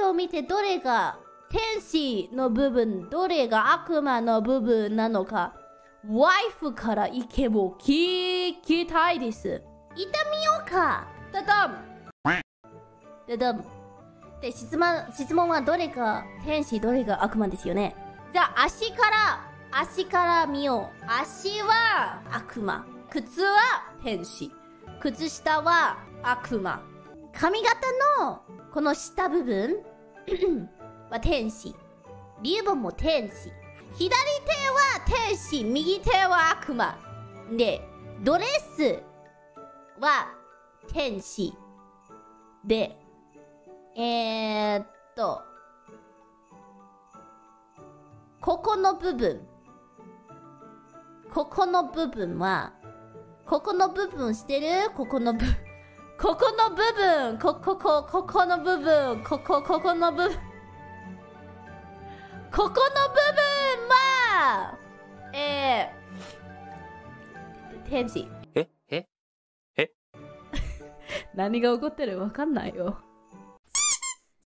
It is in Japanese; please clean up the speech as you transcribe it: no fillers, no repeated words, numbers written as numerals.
を見てどれが天使の部分、どれが悪魔の部分なのか、ワイフから意見を聞きたいです。行ってみようか。ダダンダダンで、質問はどれが天使、どれが悪魔ですよね。じゃあ足から見よう。足は悪魔、靴は天使、靴下は悪魔、髪型のこの下部分は天使、リボンも天使、左手は天使、右手は悪魔で、ドレスは天使で、ここの部分は、ここの部分してる？ここの部分は、天使。 え何が起こってる？わかんないよ。